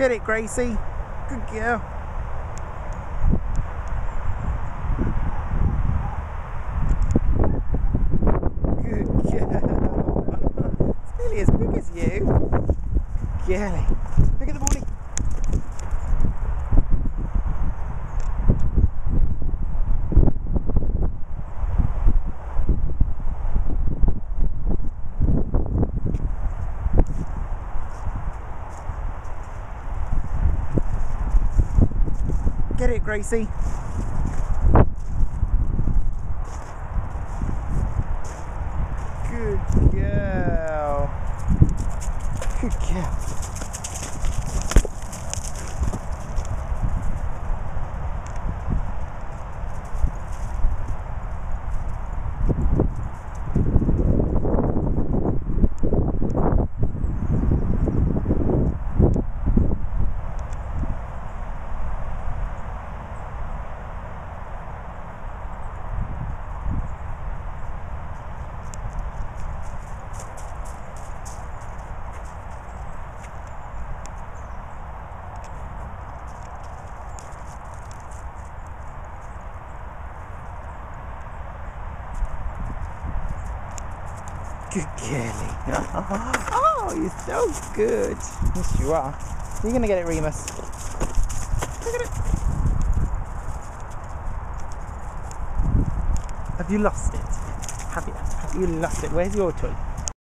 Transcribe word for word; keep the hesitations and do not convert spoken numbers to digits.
Get it, Gracie. Good girl. Good girl. It's nearly as big as you. Girly. Look at the body. Get it, Gracie. Good girl. Good girl. Good girly. Oh, you're so good. Yes, you are. You're going to get it, Remus. Look at it. Have you lost it? Have you? Have you lost it? Where's your toy?